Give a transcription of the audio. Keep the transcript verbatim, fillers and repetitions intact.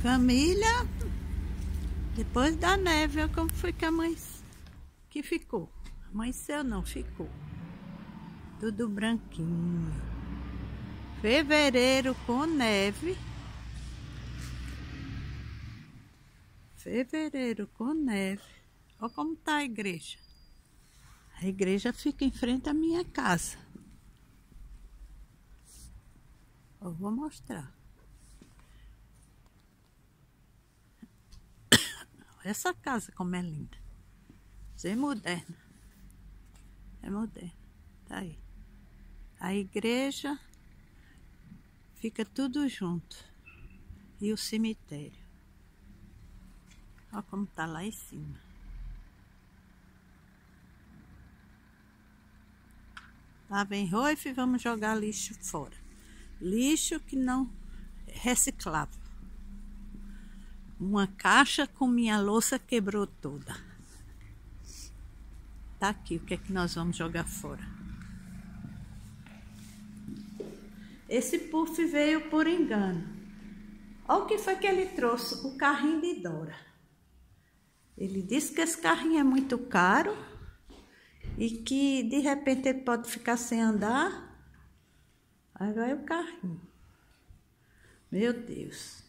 família, depois da neve, olha como foi que a mãe que ficou. Amanheceu não, ficou. Tudo branquinho. Fevereiro com neve. Fevereiro com neve. Olha como tá a igreja. A igreja fica em frente à minha casa. Eu vou mostrar. Essa casa como é linda. Isso é moderna. É moderna. Tá aí. A igreja fica tudo junto. E o cemitério. Olha como tá lá em cima. Lá vem Roif e vamos jogar lixo fora. Lixo que não é reciclável. Uma caixa com minha louça quebrou toda. Tá aqui o que é que nós vamos jogar fora. Esse puff veio por engano. Olha o que foi que ele trouxe, o carrinho de Dora. Ele disse que esse carrinho é muito caro e que de repente ele pode ficar sem andar. Aí vai o carrinho. Meu Deus.